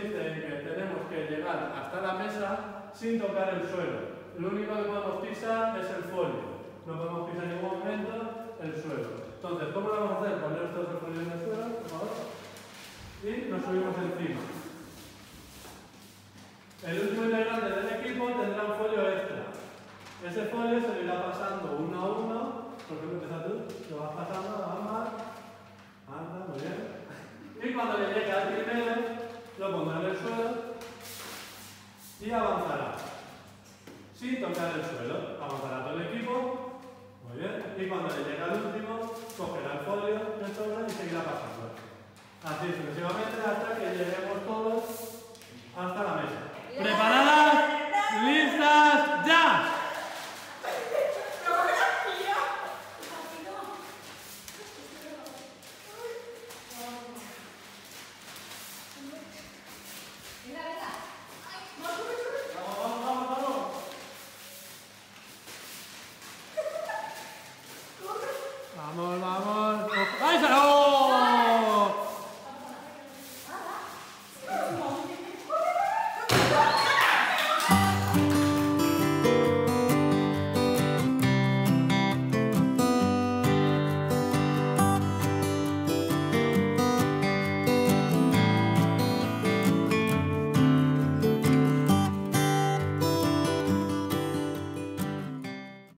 consiste en que tenemos que llegar hasta la mesa sin tocar el suelo. Lo único que podemos pisar es el folio. No podemos pisar en ningún momento el suelo. Entonces, ¿cómo lo vamos a hacer? Poner estos dos folios en el suelo, por favor. Y nos subimos encima. El último integrante del equipo tendrá un folio extra. Ese folio se le irá pasando uno a uno. Por ejemplo, empieza tú, lo vas pasando a ambas. Anda, muy bien. Y cuando le llegue al primero, lo pondrá en el suelo y avanzará. Sin tocar el suelo. Avanzará todo el equipo. Muy bien. Y cuando le llegue al último, cogerá el folio que sobra y seguirá pasando. Así sucesivamente hasta que lleguemos todos